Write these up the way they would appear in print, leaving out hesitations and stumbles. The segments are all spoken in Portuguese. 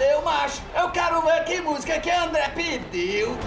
Valeu, macho. Eu quero ver que música que André pediu.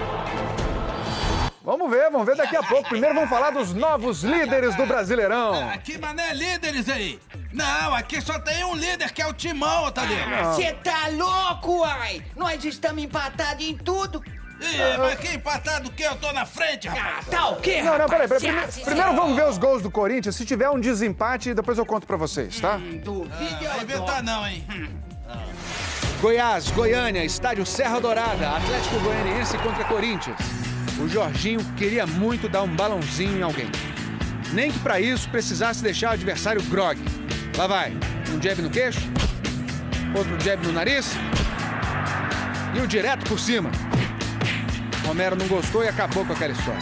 Vamos ver daqui a pouco. Primeiro vamos falar dos novos líderes do Brasileirão. Que mané líderes aí? Não, aqui só tem um líder, que é o Timão, Tadeu. Você tá louco, uai? Nós estamos empatados em tudo. Ih, mas que empatado que eu tô na frente, rapaz. Tá o quê, Não, rapaz? peraí. Primeiro vamos ver os gols do Corinthians. Se tiver um desempate, depois eu conto pra vocês, tá? Duvido Não inventar não, hein? Goiás, Goiânia, estádio Serra Dourada, Atlético Goianiense contra Corinthians. O Jorginho queria muito dar um balãozinho em alguém. Nem que pra isso precisasse deixar o adversário grogue. Lá vai, um jab no queixo, outro jab no nariz e o direto por cima. Romero não gostou e acabou com aquela história.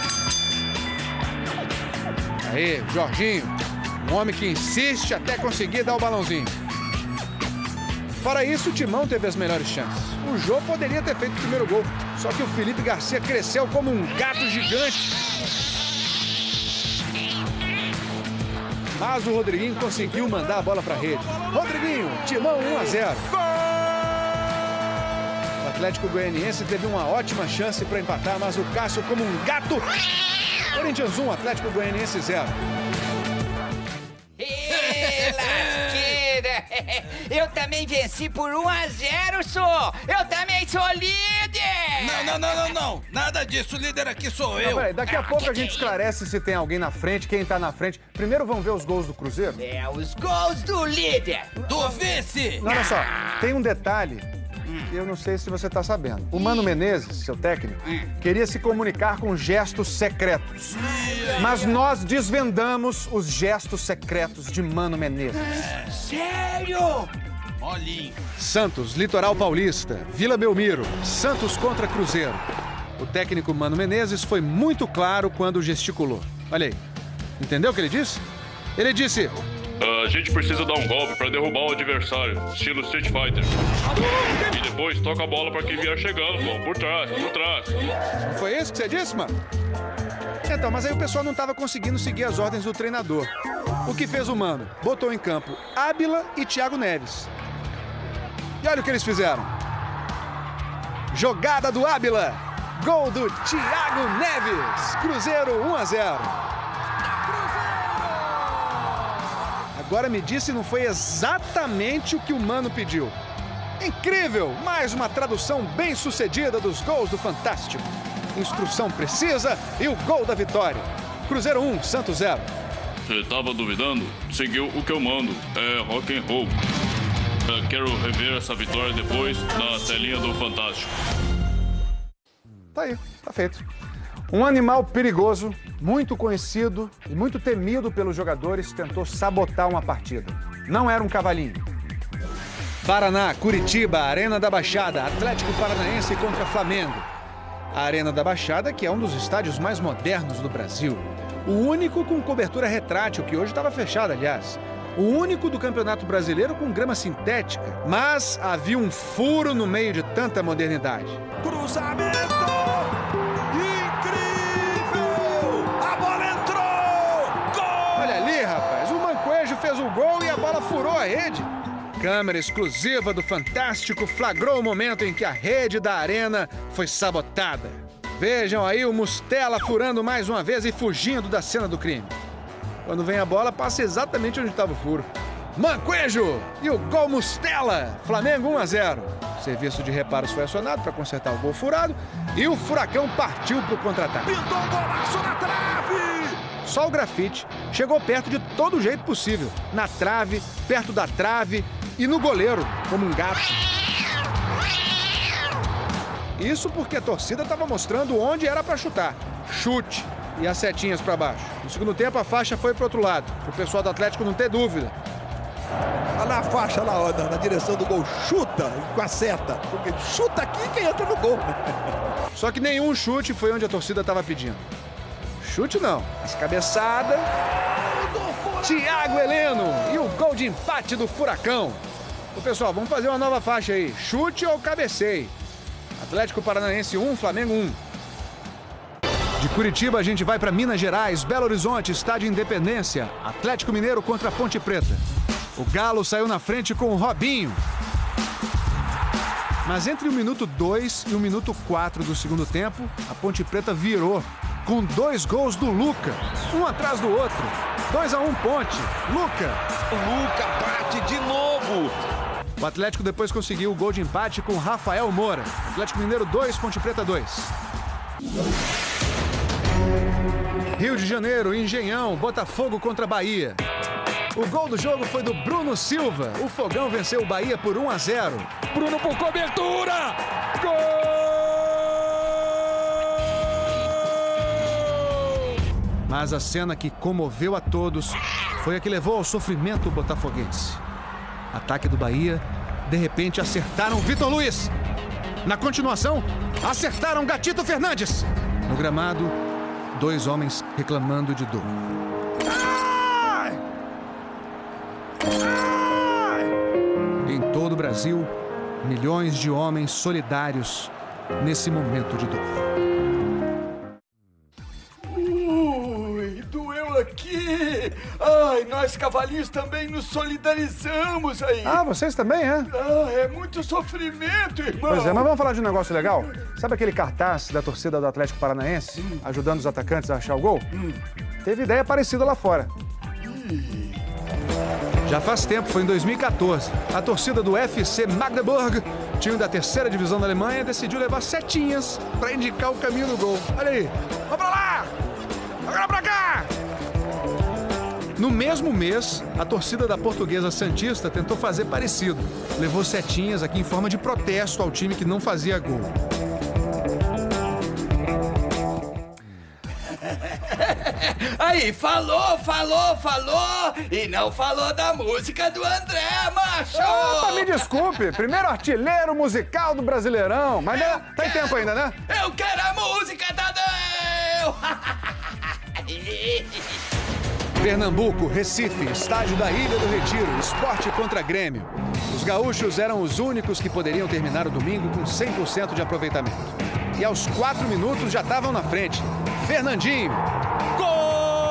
Aí, Jorginho, um homem que insiste até conseguir dar o balãozinho. Fora isso, o Timão teve as melhores chances. O Jô poderia ter feito o primeiro gol, só que o Felipe Garcia cresceu como um gato gigante. Mas o Rodriguinho conseguiu mandar a bola para a rede. Rodriguinho, Timão 1-0. O Atlético Goianiense teve uma ótima chance para empatar, mas o Cássio, como um gato... Corinthians 1, Atlético Goianiense 0. Eu também venci por 1-0, sou! Eu também sou líder! Não. Nada disso, o líder aqui sou eu. Peraí, daqui a pouco a gente esclarece se tem alguém na frente, quem tá na frente. Primeiro vamos ver os gols do Cruzeiro. É, os gols do líder! Do vice! Não, olha só, tem um detalhe que eu não sei se você tá sabendo. O Mano Menezes, seu técnico, queria se comunicar com gestos secretos. Mas nós desvendamos os gestos secretos de Mano Menezes. Sério? Molinho. Santos, Litoral Paulista, Vila Belmiro, Santos contra Cruzeiro. O técnico Mano Menezes foi muito claro quando gesticulou. Olha aí, entendeu o que ele disse? Ele disse... A gente precisa dar um golpe para derrubar o adversário, estilo Street Fighter. E depois toca a bola para quem vier chegando, pô, por trás. Não foi isso que você disse, mano? Então, mas aí o pessoal não estava conseguindo seguir as ordens do treinador. O que fez o Mano? Botou em campo Ábila e Thiago Neves. E olha o que eles fizeram. Jogada do Ábila. Gol do Thiago Neves. Cruzeiro 1-0. Agora me diz se não foi exatamente o que o Mano pediu. Incrível! Mais uma tradução bem sucedida dos gols do Fantástico. Instrução precisa e o gol da vitória. Cruzeiro 1, Santos 0. Você tava duvidando? Seguiu o que eu mando. É rock and roll. Quero rever essa vitória depois na telinha do Fantástico. Tá aí, tá feito. Um animal perigoso, muito conhecido e muito temido pelos jogadores, tentou sabotar uma partida. Não era um cavalinho. Paraná, Curitiba, Arena da Baixada, Atlético Paranaense contra Flamengo. A Arena da Baixada, que é um dos estádios mais modernos do Brasil. O único com cobertura retrátil, que hoje estava fechado, aliás. O único do Campeonato Brasileiro com grama sintética. Mas havia um furo no meio de tanta modernidade. Cruzamento! Incrível! A bola entrou! Gol! Olha ali, rapaz, o Mancoejo fez o gol e a bola furou a rede. Câmera exclusiva do Fantástico flagrou o momento em que a rede da Arena foi sabotada. Vejam aí o Mustela furando mais uma vez e fugindo da cena do crime. Quando vem a bola, passa exatamente onde estava o furo. Mancoejo! E o gol Mustela! Flamengo 1-0. O serviço de reparos foi acionado para consertar o gol furado e o Furacão partiu para o contra-ataque. Pintou um golaço na trave! Só o grafite chegou perto de todo jeito possível. Na trave, perto da trave e no goleiro, como um gato. Isso porque a torcida estava mostrando onde era para chutar. Chute e as setinhas para baixo. No segundo tempo, a faixa foi para o outro lado, para o pessoal do Atlético não ter dúvida. Tá na faixa lá, na direção do gol. Chuta com a seta. Porque chuta aqui quem entra no gol. Só que nenhum chute foi onde a torcida estava pedindo. Chute não, as cabeçadas. Thiago Heleno e o gol de empate do Furacão. Ô, pessoal, vamos fazer uma nova faixa aí. Chute ou cabeceio? Atlético Paranaense 1, Flamengo 1. De Curitiba a gente vai para Minas Gerais, Belo Horizonte, Estádio Independência. Atlético Mineiro contra Ponte Preta. O Galo saiu na frente com o Robinho. Mas entre o minuto 2 e o minuto 4 do segundo tempo, a Ponte Preta virou com 2 gols do Luca, um atrás do outro. 2-1 Ponte. Luca bate de novo. O Atlético depois conseguiu o gol de empate com Rafael Moura. Atlético Mineiro 2, Ponte Preta 2. Rio de Janeiro, Engenhão, Botafogo contra Bahia. O gol do jogo foi do Bruno Silva. O Fogão venceu o Bahia por 1-0. Bruno por cobertura. Gol! Mas a cena que comoveu a todos foi a que levou ao sofrimento botafoguense. Ataque do Bahia, de repente acertaram Vitor Luiz. Na continuação, acertaram Gatito Fernandes. No gramado, 2 homens reclamando de dor. Em todo o Brasil, milhões de homens solidários nesse momento de dor. Ui, doeu aqui. Ai, nós cavalinhos também nos solidarizamos aí. Ah, vocês também, é? Ah, é muito sofrimento, irmão. Pois é, mas vamos falar de um negócio legal? Sabe aquele cartaz da torcida do Atlético Paranaense, ajudando os atacantes a achar o gol? Teve ideia parecida lá fora. Já faz tempo, foi em 2014. A torcida do FC Magdeburg, time da 3ª divisão da Alemanha, decidiu levar setinhas para indicar o caminho do gol. Olha aí. Vamos pra lá! Agora pra cá! No mesmo mês, a torcida da Portuguesa Santista tentou fazer parecido. Levou setinhas aqui em forma de protesto ao time que não fazia gol. Aí, falou e não falou da música do André, macho! Opa, me desculpe, primeiro artilheiro musical do Brasileirão, mas tá em tempo ainda, né? Eu quero a música, Tadeu! Pernambuco, Recife, estádio da Ilha do Retiro, Sport contra Grêmio. Os gaúchos eram os únicos que poderiam terminar o domingo com 100% de aproveitamento. E aos 4 minutos já estavam na frente. Fernandinho. Gol!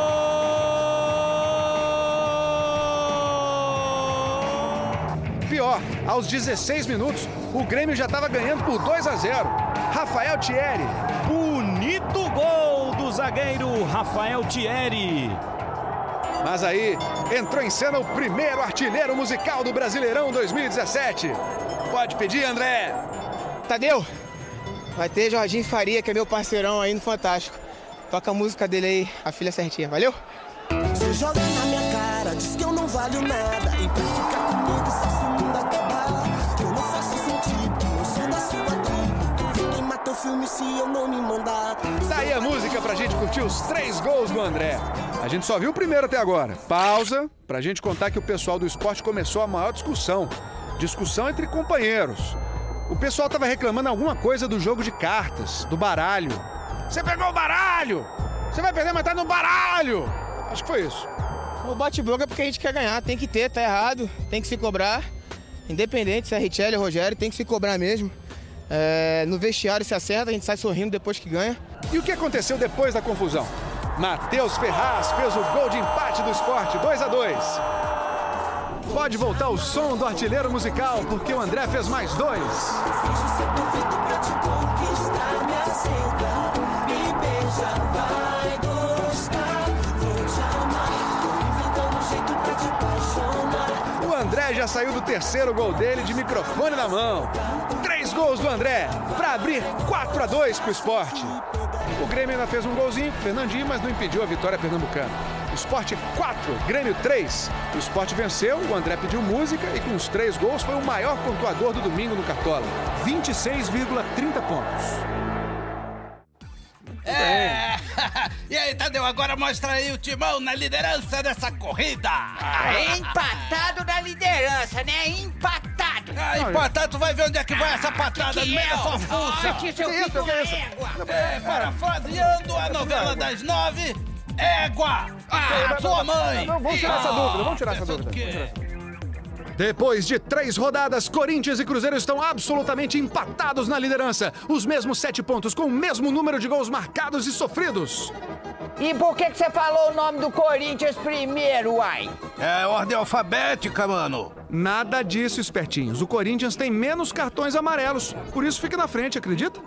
Pior, aos 16 minutos, o Grêmio já estava ganhando por 2-0. Rafael Thierry. Bonito gol do zagueiro Rafael Thierry. Mas aí, entrou em cena o primeiro artilheiro musical do Brasileirão 2017. Pode pedir, André. Tadeu, vai ter Jorginho Faria, que é meu parceirão aí no Fantástico. Toca a música dele aí, a filha certinha, valeu? Você joga na minha cara, diz que eu não valho nada. E pra ficar comigo, se esse mundo acabar, eu não faço sentido, eu sou da sua tribo. Ninguém mata o filme se eu não me mandar. Daí a música pra gente curtir os 3 gols do André. A gente só viu o primeiro até agora. Pausa pra gente contar que o pessoal do esporte começou a maior discussão. Discussão entre companheiros. O pessoal tava reclamando alguma coisa do jogo de cartas, do baralho. Você pegou o baralho! Você vai perder, mas tá no baralho! Acho que foi isso. O bate-boca é porque a gente quer ganhar, tem que ter, tá errado, tem que se cobrar. Independente se é Richelli ou Rogério, tem que se cobrar mesmo. No vestiário se acerta, a gente sai sorrindo depois que ganha. E o que aconteceu depois da confusão? Matheus Ferraz fez o gol de empate do Sport, 2-2. Pode voltar o som do artilheiro musical, porque o André fez mais 2. O André já saiu do 3º gol dele de microfone na mão. 3 gols do André para abrir 4-2 pro Sport. O Grêmio ainda fez um golzinho, Fernandinho, mas não impediu a vitória pernambucana. Sport 4, Grêmio 3. O Sport venceu, o André pediu música e com os 3 gols foi o maior pontuador do domingo no Cartola. 26,30 pontos. E aí, Tadeu, agora mostra aí o Timão na liderança dessa corrida. Empatado na liderança, né? Empatado. Empatado, tu vai ver onde é que vai essa patada no meio da sua fuça. Que seu filho égua. Parafraseando a novela das 9, égua. Sua mãe. Vamos tirar essa dúvida, vamos tirar essa dúvida. Depois de 3 rodadas, Corinthians e Cruzeiro estão absolutamente empatados na liderança. Os mesmos 7 pontos, com o mesmo número de gols marcados e sofridos. E por que você falou o nome do Corinthians primeiro, uai? É ordem alfabética, mano. Nada disso, espertinhos. O Corinthians tem menos cartões amarelos. Por isso fica na frente, acredita?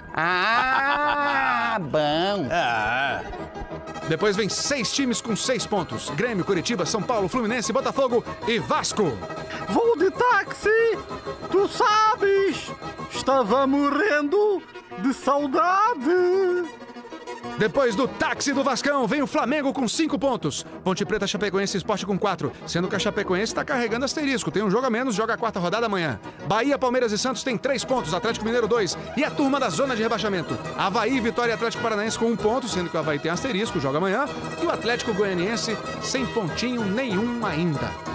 Ah, bom. Depois vem 6 times com 6 pontos. Grêmio, Curitiba, São Paulo, Fluminense, Botafogo e Vasco. Vou de táxi, tu sabes. Estava morrendo de saudade. Depois do táxi do Vascão, vem o Flamengo com 5 pontos. Ponte Preta, Chapecoense e Sport com 4. Sendo que a Chapecoense está carregando asterisco. Tem um jogo a menos, joga a 4ª rodada amanhã. Bahia, Palmeiras e Santos tem 3 pontos. Atlético Mineiro 2. E a turma da zona de rebaixamento. Avaí, Vitória e Atlético Paranaense com 1 ponto. Sendo que o Avaí tem asterisco, joga amanhã. E o Atlético Goianiense sem pontinho nenhum ainda.